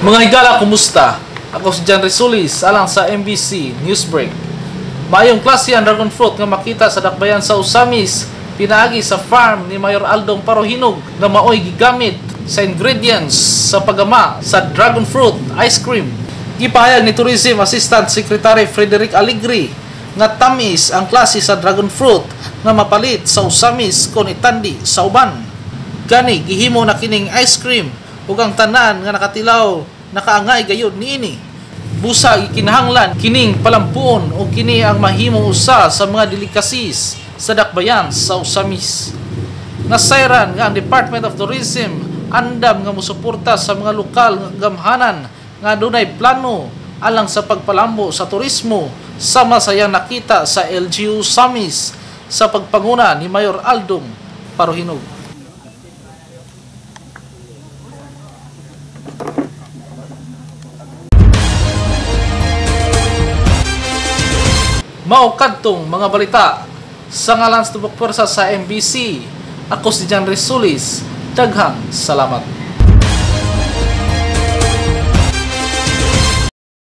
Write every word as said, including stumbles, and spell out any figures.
Mga higala, kumusta? Ako si John Risulis, alang sa M B C Newsbreak. Maayong klase ang dragon fruit nga makita sa dakbayan sa Usamis, pinaagi sa farm ni Mayor Aldong Parohinog na maoy gigamit sa ingredients sa paggama sa dragon fruit ice cream. Gipahayag ni Tourism Assistant Secretary Frederick Aligri nga tamis ang klase sa dragon fruit nga mapalit sa Usamis kon itandi sa uban. Gani gihimo na kining ice cream ug ang tanan nga nakatilaw nakaangay gayud niini. Busa ikinahanglan kining palampuon o kini ang mahimong usa sa mga delikasis sa dakbayan sa Usamis. Nasayran nga ang Department of Tourism andam nga mosuporta sa mga lokal nga gamhanan nga dunay plano alang sa pagpalambo sa turismo sama sa yang nakita sa L G U Usamis sa pagpanguna ni Mayor Aldong Parohinog. Mao kadtong mga balita sa ngalan sa tubok pwersa sa M B C. Ako si John Risulis. Daghang salamat.